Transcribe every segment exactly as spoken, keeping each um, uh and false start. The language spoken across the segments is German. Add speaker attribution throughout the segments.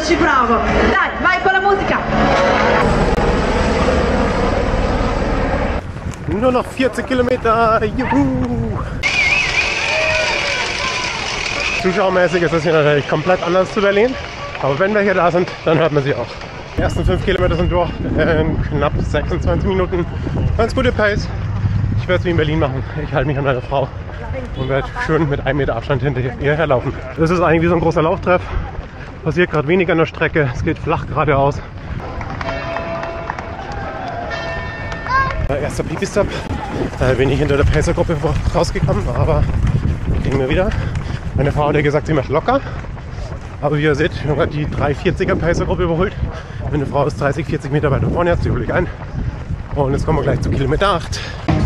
Speaker 1: ci provo. Dai, vai con la musica.
Speaker 2: Nur noch vierzig Kilometer. Juhu! Zuschauermäßig ist das hier natürlich komplett anders zu Berlin. Aber wenn wir hier da sind, dann hört man sie auch. Die ersten fünf Kilometer sind durch in knapp sechsundzwanzig Minuten. Ganz gute Pace. Ich werde es wie in Berlin machen. Ich halte mich an meine Frau und werde schön mit einem Meter Abstand hinter ihr herlaufen. Das ist eigentlich wie so ein großer Lauftreff. Passiert gerade wenig an der Strecke. Es geht flach geradeaus. Erster Pipi-Stop. Da bin ich hinter der Pacer-Gruppe rausgekommen, aber kriegen wir wieder. Meine Frau hat ja gesagt, sie macht locker. Aber wie ihr seht, ich habe die drei vierziger Pacer-Gruppe überholt. Meine Frau ist dreißig, vierzig Meter weiter vorne, jetzt hole ich ein. Und jetzt kommen wir gleich zu Kilometer acht.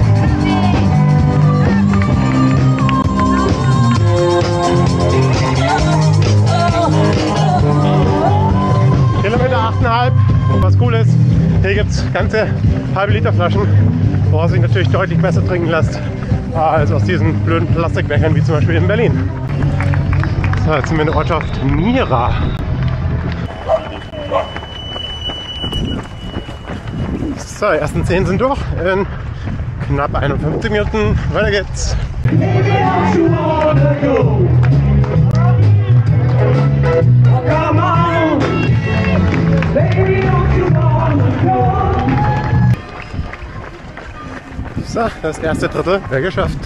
Speaker 2: Kilometer acht Komma fünf. Was cool ist, hier gibt es ganze halbe Liter Flaschen, woraus sich natürlich deutlich besser trinken lässt als aus diesen blöden Plastikbechern wie zum Beispiel in Berlin. So, jetzt sind wir in der Ortschaft Mira. So, die ersten zehn sind durch in knapp einundfünfzig Minuten. Weiter geht's. So, das erste Drittel wäre geschafft.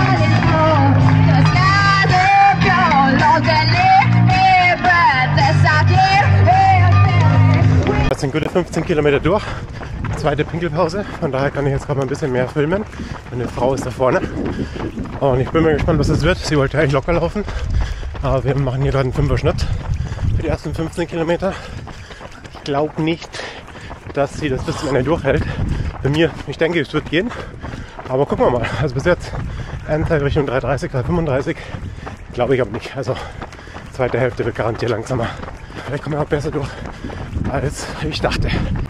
Speaker 2: Das sind gute fünfzehn Kilometer durch. Zweite Pinkelpause, von daher kann ich jetzt gerade mal ein bisschen mehr filmen. Meine Frau ist da vorne. Und ich bin mal gespannt, was es wird. Sie wollte eigentlich locker laufen. Aber wir machen hier gerade einen fünfer Schnitt für die ersten fünfzehn Kilometer. Ich glaube nicht, dass sie das bis zum Ende durchhält. Bei mir, ich denke, es wird gehen. Aber gucken wir mal. Also bis jetzt Endzeit Richtung drei dreißig, drei fünfunddreißig. Glaube ich aber nicht. Also zweite Hälfte wird garantiert langsamer. Vielleicht kommen wir auch besser durch, als ich dachte.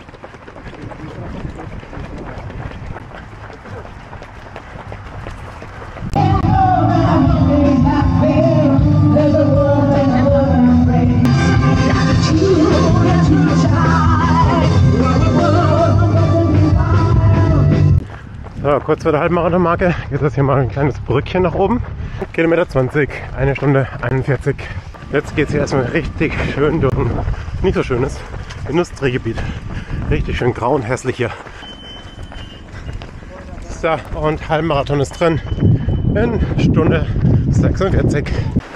Speaker 2: So, kurz vor der Halbmarathon-Marke geht das hier mal ein kleines Brückchen nach oben. Kilometer zwanzig, eine Stunde einundvierzig. Jetzt geht es hier erstmal richtig schön durch ein nicht so schönes Industriegebiet. Richtig schön grau und hässlich hier. So, und Halbmarathon ist drin in Stunde sechsundvierzig.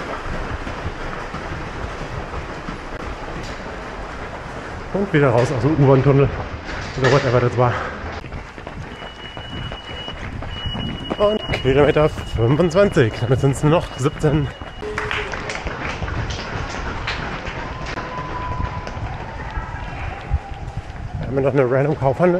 Speaker 2: Und wieder raus aus dem U-Bahn-Tunnel oder whatever das war. Und Kilometer fünfundzwanzig, damit sind es nur noch siebzehn. Da haben wir noch eine random Kaufhandel.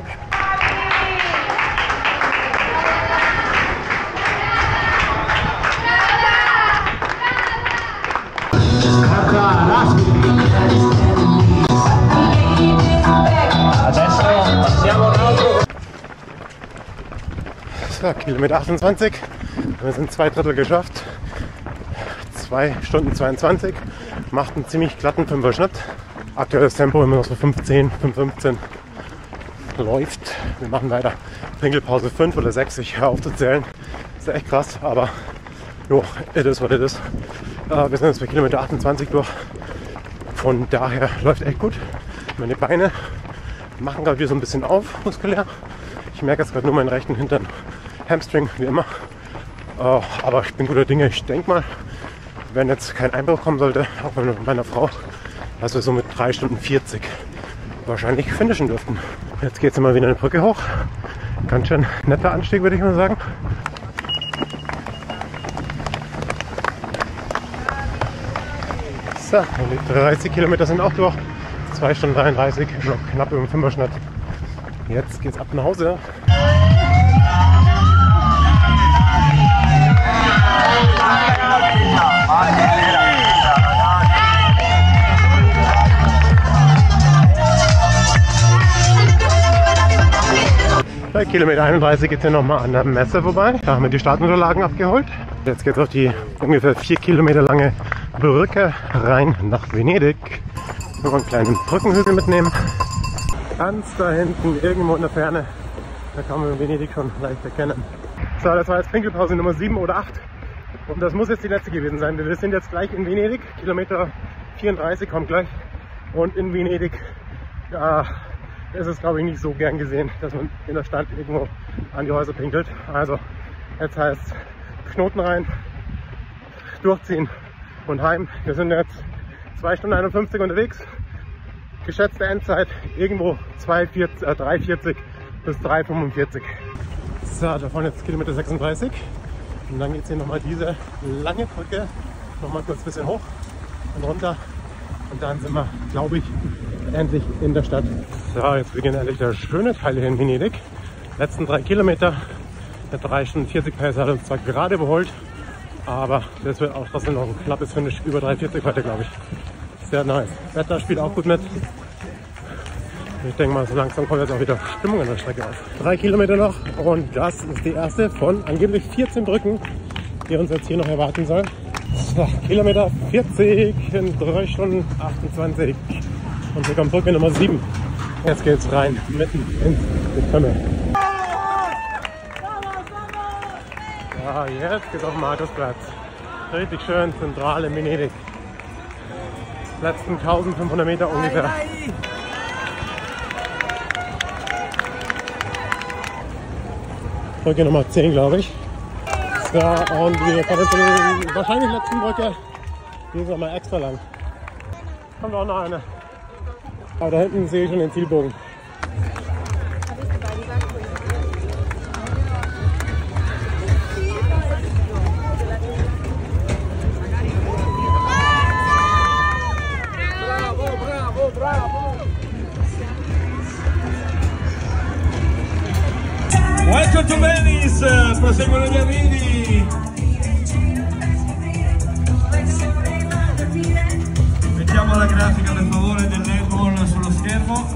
Speaker 2: So, Kilometer achtundzwanzig, wir sind zwei Drittel geschafft, zwei Stunden zweiundzwanzig, macht einen ziemlich glatten fünfer Schnitt. Aktuelles Tempo immer noch so fünf zehn, fünf fünfzehn läuft. Wir machen weiter. Pinkelpause fünf oder sechs, ich höre auf zu zählen. Das ist echt krass, aber jo, it is what it is. Äh, wir sind jetzt bei Kilometer achtundzwanzig durch, von daher läuft echt gut. Meine Beine machen gerade wieder so ein bisschen auf, muskulär. Ich merke jetzt gerade nur meinen rechten Hintern. Hamstring, wie immer. Uh, aber ich bin guter Dinge. Ich denke mal, wenn jetzt kein Einbruch kommen sollte, auch bei meiner Frau, dass wir so mit drei Stunden vierzig wahrscheinlich finishen dürften. Jetzt geht es immer wieder eine Brücke hoch. Ganz schön netter Anstieg, würde ich mal sagen. So, und die dreißig Kilometer sind auch durch. zwei Stunden dreiunddreißig, noch knapp über den fünfer Schnitt. Jetzt geht's ab nach Hause. Bei Kilometer einunddreißig geht es hier nochmal an der Messe vorbei. Da haben wir die Startunterlagen abgeholt. Jetzt geht es auf die ungefähr vier Kilometer lange Brücke rein nach Venedig. Nur einen kleinen Brückenhügel mitnehmen. Ganz da hinten, irgendwo in der Ferne, da kann man Venedig schon leicht erkennen. So, das war jetzt Pinkelpause Nummer sieben oder acht. Und das muss jetzt die letzte gewesen sein. Wir sind jetzt gleich in Venedig, Kilometer vierunddreißig kommt gleich. Und in Venedig ja, ist es, glaube ich, nicht so gern gesehen, dass man in der Stadt irgendwo an die Häuser pinkelt. Also jetzt heißt Knoten rein, durchziehen und heim. Wir sind jetzt zwei Stunden einundfünfzig unterwegs. Geschätzte Endzeit irgendwo drei vierzig bis drei fünfundvierzig. So, davon jetzt Kilometer sechsunddreißig. Und dann geht es hier nochmal diese lange Brücke, nochmal kurz ein bisschen hoch und runter. Und dann sind wir, glaube ich, endlich in der Stadt. So, jetzt beginnt endlich der schöne Teil hier in Venedig. Letzten drei Kilometer. Der drei Stunden vierzig Pace hat uns zwar gerade überholt, aber das wird auch trotzdem noch ein knappes Finish über drei vierzig heute, glaube ich. Sehr nice. Wetter spielt auch gut mit. Ich denke mal, so langsam kommt jetzt auch wieder Stimmung an der Strecke auf. Drei Kilometer noch und das ist die erste von angeblich vierzehn Brücken, die uns jetzt hier noch erwarten sollen. So, Kilometer vierzig in drei Stunden achtundzwanzig und wir kommen Brücke Nummer sieben. Jetzt geht's rein, mitten ins Getümmel. Ja, jetzt geht's auf den Markusplatz. Richtig schön zentral in Venedig. Letzten eintausendfünfhundert Meter ungefähr. Brücke Nummer zehn, glaube ich. So, und wir kommen zur wahrscheinlich letzten Brücke. Die ist nochmal extra lang. Kommt auch noch eine. Aber da hinten sehe ich schon den Zielbogen.
Speaker 3: Welcome to Venice, proseguono gli arrivi. Mettiamo la grafica per favore del netball sullo schermo.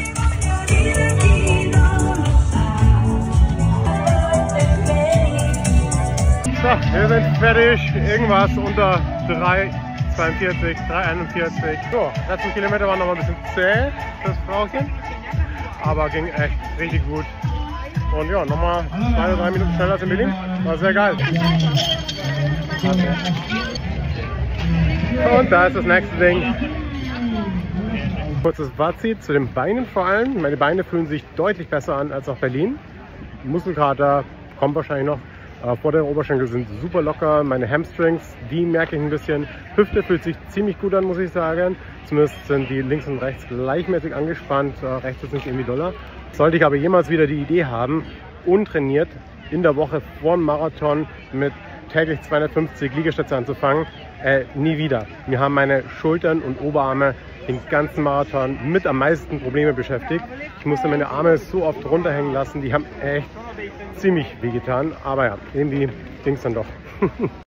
Speaker 2: So, wir sind fertig. Irgendwas unter drei zweiundvierzig, drei einundvierzig. So, letzten Kilometer waren noch mal ein bisschen zäh, das Frauchen. Aber ging echt richtig gut. Und ja, nochmal zwei oder drei Minuten schneller als in Berlin. War sehr geil. Und da ist das nächste Ding. Kurzes Fazit zu den Beinen vor allem. Meine Beine fühlen sich deutlich besser an als auf Berlin. Muskelkater kommt wahrscheinlich noch. Vor der Oberschenkel sind super locker. Meine Hamstrings, die merke ich ein bisschen. Hüfte fühlt sich ziemlich gut an, muss ich sagen. Zumindest sind die links und rechts gleichmäßig angespannt. Rechts ist nicht irgendwie doller. Sollte ich aber jemals wieder die Idee haben, untrainiert in der Woche vor dem Marathon mit täglich zweihundertfünfzig Liegestütze anzufangen, äh, nie wieder. Mir haben meine Schultern und Oberarme den ganzen Marathon mit am meisten Probleme beschäftigt. Ich musste meine Arme so oft runterhängen lassen, die haben echt ziemlich wehgetan. Aber ja, irgendwie ging es dann doch.